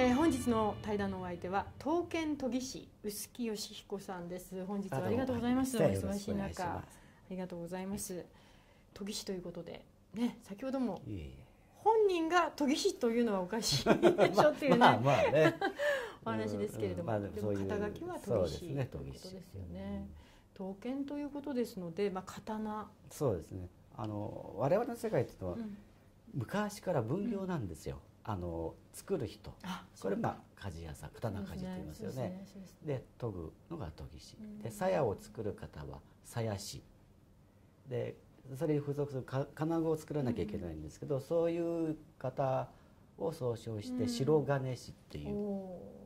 本日の対談のお相手は刀剣研ぎ師臼木義彦さんです。本日はありがとうございます。お忙しい中ありがとうございます。研ぎ師ということでね、先ほども本人が研ぎ師というのはおかしいでしょっていうねお話ですけれども、でも肩書きは研ぎ師ということですよね。刀剣ということですので、刀。 そうですね。我々の世界というのは昔から分業なんですよ。作る人、これ鍛冶屋さん、刀鍛冶と言いますよね。で研ぐのが研ぎ師で、鞘を作る方は鞘師で、それに付属する金具を作らなきゃいけないんですけど、そういう方を総称して白金師っていう、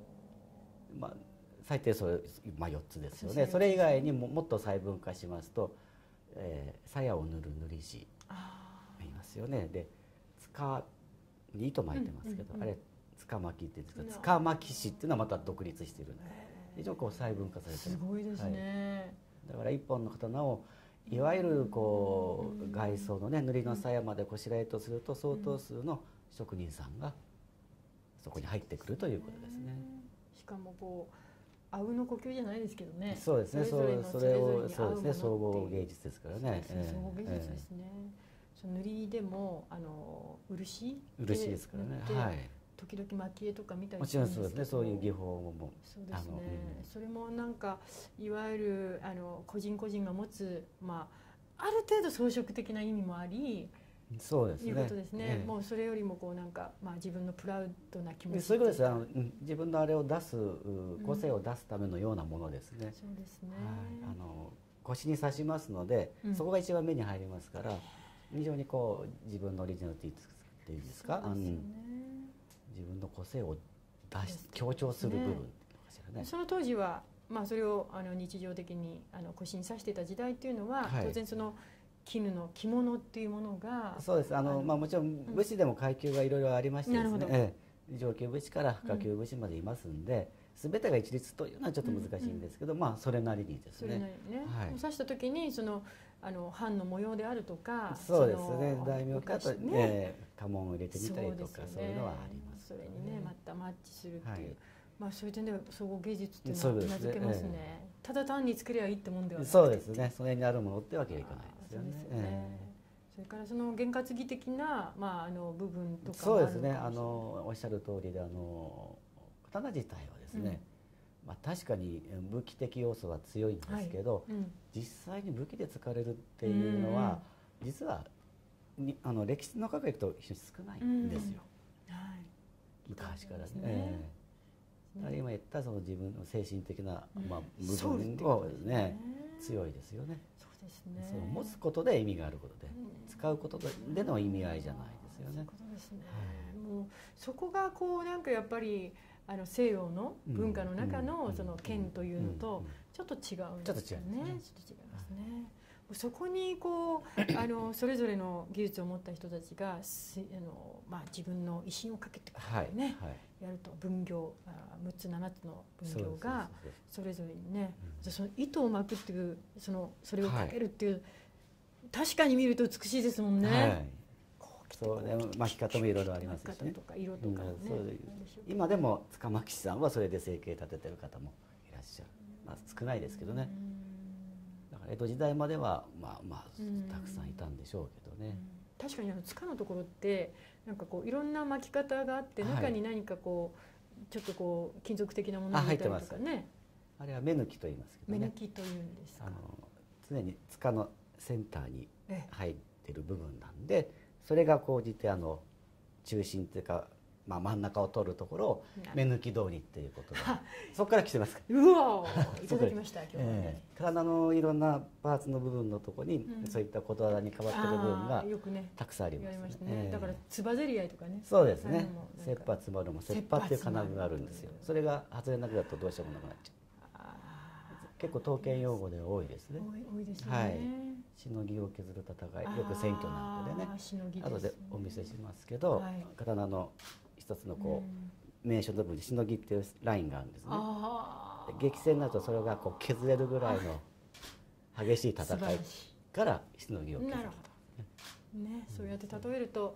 最低それ、4つですよね。それ以外にもっと細分化しますと、鞘を塗る塗り師いますよね。で柄に糸巻いてますけど、あれ柄巻っていうんですけど、柄巻師っていうのはまた独立しているんで、非常に細分化されてる。 すごいですね。 だから一本の刀をいわゆる外装のね、塗りの鞘までこしらえとすると相当数の職人さんがそこに入ってくるということですね。 しかもあうんの呼吸じゃないですけどね。 そうですね。それをそうですね。総合芸術ですからね。 総合芸術ですね。塗りでも漆ですからね。はい。 時々蒔絵とか見たりもちろんそうですね。そういう技法もそうですね。それもなんかいわゆる個人個人が持つある程度装飾的な意味もあり、 そうですね。 いうことですね。もうそれよりもなんか自分のプラウドな気持ち。 そういうことです。自分のあれを出す個性を出すためのようなものですね。 そうですね。 腰に刺しますので、そこが一番目に入りますから。非常に自分のオリジナルっていうんですか、自分の個性を強調する部分かしらね。 その当時はそれを日常的に腰に刺していた時代っていうのは、当然その絹の着物っていうものが、 そうです。もちろん武士でも階級がいろいろありましてですね、上級武士から下級武士までいますんで、全てが一律というのはちょっと難しいんですけど、それなりにですね。 それなりにね。刺した時に藩の模様であるとか、 そうですね。大名から家紋を入れてみたりとか、そういうのはあります。 それにね、またマッチするっていう、そういう点では総合芸術っていうのはうなずけますね。ただ単に作りゃいいってもんではなくて。 そうですね。それにあるものってわけにはいかないですよね。 それからその験担ぎ的な部分とかそうですね。おっしゃる通りで刀自体はですね。確かに武器的要素は強いんですけど、実際に武器で使われるっていうのは実は歴史の中でいくと非常に少ないんですよ、昔からね。今言ったその自分の精神的な部分をね、強いですよね。 そうですね。 持つことで意味があることで、使うことでの意味合いじゃないですよね。 そうですね。もうそこがなんかやっぱり西洋の文化の中のその剣というのとちょっと違うんですよね。ちょっと違いますね。そこにそれぞれの技術を持った人たちが自分の威信をかけてねやると、分業6つ7つの分業がそれぞれにね、その糸を巻くっていうそれをかけるっていう、確かに見ると美しいですもんね。 そうね、巻き方もいろいろありますしね。 色とかね。 今でも塚巻さんはそれで生計立ててる方もいらっしゃる。少ないですけどね。だから江戸時代まではたくさんいたんでしょうけどね。 確かに塚のところってなんかいろんな巻き方があって、中に何かちょっと金属的なものが入ったりとかね。 あれは目抜きと言いますけどね。 目抜きというんですか。 常に塚のセンターに入ってる部分なんで。それが高じて中心というか、真ん中を取るところを目抜き通りっていうことで、そこから来てますか。 うわー、いただきました今日はね。 体のいろんなパーツの部分のところにそういった言葉に変わってる部分がたくさんありますね。 だからつばぜり合いとかね。 そうですね。切羽詰まるも切羽っていう金具があるんですよ。それが外れなくなるとどうしようもなくなっちゃう。結構刀剣用語で多いですね。 多いですね。 しのぎを削る戦い、よく選挙なんかでね、後でお見せしますけど、刀の一つの名所の部分にしのぎっていうラインがあるんですね。激戦になるとそれが削れるぐらいの激しい戦いからしのぎを削る。 なるほど。そうやって例えると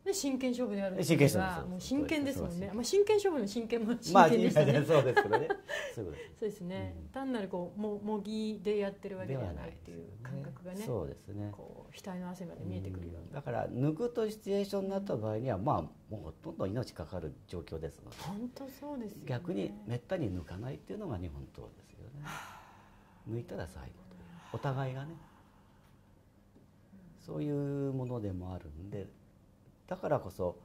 で真剣勝負である真剣勝負、 もう真剣ですもんね。まあ真剣勝負の真剣も真剣でしたね。 そうですけどね。 そうですね。単なるこう模擬でやってるわけではないっていう感覚がね。 そうですね。 こう額の汗まで見えてくるように。 だから抜くとシチュエーションになった場合にはまあもうほとんど命かかる状況ですので。 本当そうですよね。 逆にめったに抜かないっていうのが日本刀ですよね。抜いたら最後というお互いがね。そういうものでもあるんで、だからこそ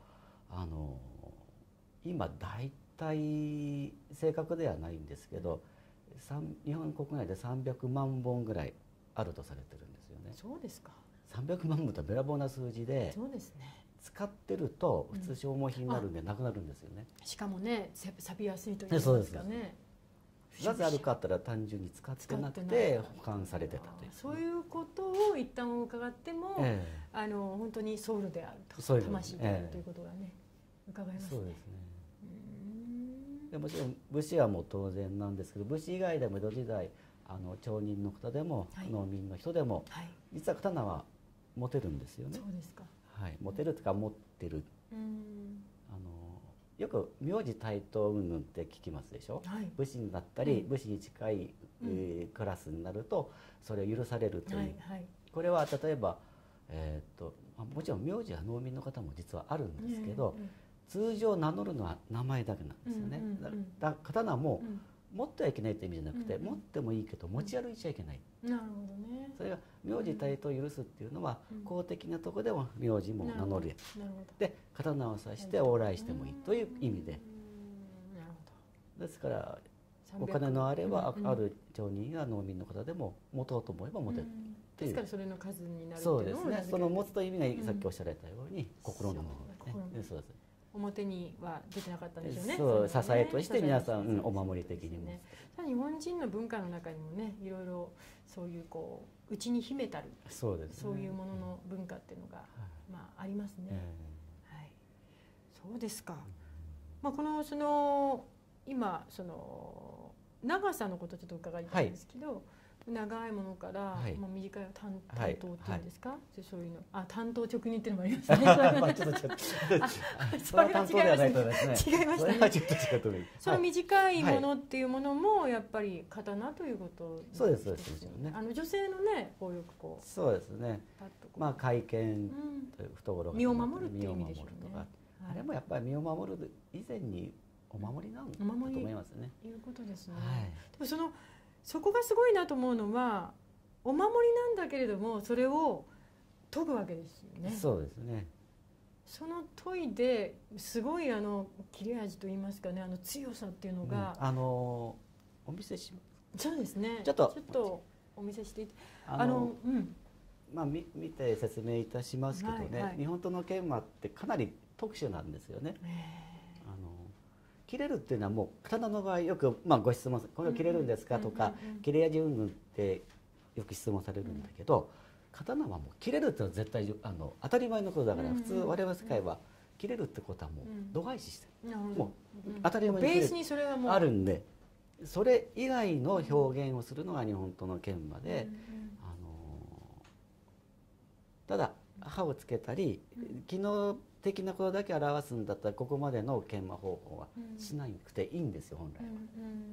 今大体正確ではないんですけど、日本国内で300万本ぐらいあるとされてるんですよね。 そうですか。 300万本とべらぼうな数字で、 そうですね。 使ってると普通消耗品になるんでなくなるんですよね。 しかもね、錆びやすいと言いますかね。 なぜあるかったら単純に使ってなくて保管されてたという、 そういうことを一旦伺っても、本当にソウルであると、魂であるということがね、伺いますね。そうですね。 でもちろん武士はもう当然なんですけど、武士以外でも江戸時代町人の方でも農民の人でも、実は刀は持てるんですよね。 そうですか。 はい、持てるというか持ってる。よく名字対等云々って聞きますでしょ。武士になったり武士に近いクラスになるとそれを許されるという。これは例えばもちろん名字は農民の方も実はあるんですけど、通常名乗るのは名前だけなんですよね。刀も持ってはいけないという意味じゃなくて、持ってもいいけど持ち歩いちゃいけない。 なるほどね。 それが名字対等を許すっていうのは、公的なところでも名字も名乗る。で刀を刺して往来してもいいという意味で。ですからお金のあればある町人や農民の方でも持とうと思えば持てる。 ですからそれの数になる。 そうですね。その持つという意味がさっきおっしゃられたように心のものですね。そうです。 表には出てなかったんでしょうね。 そう、支えとして皆さんお守り的にも。 日本人の文化の中にもね、いろいろそういうこう内に秘めたるそういうものの文化っていうのがまあありますね。はい。そうですか。まあこの今長さのことちょっと伺いたいんですけど。長いものから、短い短刀っていうんですか、そういうの単刀直入っていうのもありますね。 それは担当ではないと思いますね。 違いましたね。その短いものっていうものもやっぱり刀ということですよね。そうですね。女性のね、こうよくこう。 そうですね。まあ懐剣という懐が身を守るっていう意味でしょうね。 あれもやっぱり身を守る以前にお守りなんだと思いますね。 いうことですね。でもそこがすごいなと思うのは、お守りなんだけれどもそれを研ぐわけですよね。 そうですね。 その研いですごい切れ味といいますかね、強さっていうのが、 お見せします。 そうですね。 ちょっとお見せしてまあ見て説明いたしますけどね、日本刀の研磨ってかなり特殊なんですよね。切れるっていうのはもう刀の場合よくご質問「これを切れるんですか?」とか「切れ味云々」ってよく質問されるんだけど、刀はもう切れるっていうのは絶対当たり前のことだから、普通我々世界は切れるってことはもう度外視してる、もう当たり前にあるんで、それ以外の表現をするのが日本刀の研磨で、ただ刃をつけたり機能的なことだけ表すんだったらここまでの研磨方法はしなくていいんですよ本来は。